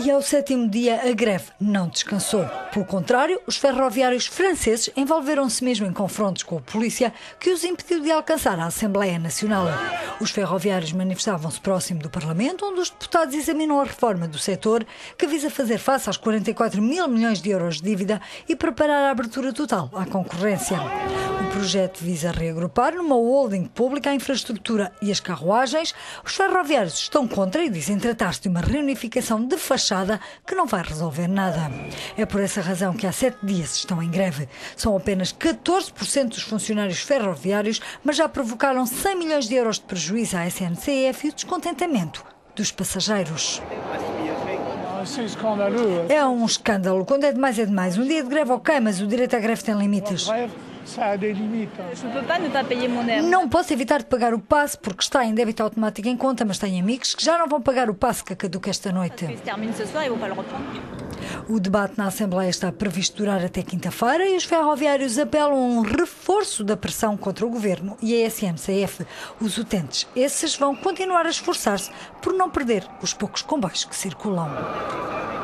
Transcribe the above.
E ao sétimo dia a greve não descansou. Pelo contrário, os ferroviários franceses envolveram-se mesmo em confrontos com a polícia, que os impediu de alcançar a Assembleia Nacional. Os ferroviários manifestavam-se próximo do Parlamento, onde os deputados examinam a reforma do setor, que visa fazer face aos 44 mil milhões de euros de dívida e preparar a abertura total à concorrência. O projeto visa reagrupar numa holding pública a infraestrutura e as carruagens. Os ferroviários estão contra e dizem tratar-se de uma reunificação de fachada que não vai resolver nada. É por essa razão que há 7 dias estão em greve. São apenas 14% dos funcionários ferroviários, mas já provocaram 100 milhões de euros de prejuízo à SNCF e o descontentamento dos passageiros. É um escândalo. Quando é demais, é demais. Um dia de greve, ok, mas o direito à greve tem limites. Não posso evitar de pagar o passe porque está em débito automático em conta, mas tenho amigos que já não vão pagar o passe que caduca esta noite. O debate na Assembleia está previsto durar até quinta-feira e os ferroviários apelam a um reforço da pressão contra o Governo e a SNCF. Os utentes, esses vão continuar a esforçar-se por não perder os poucos comboios que circulam.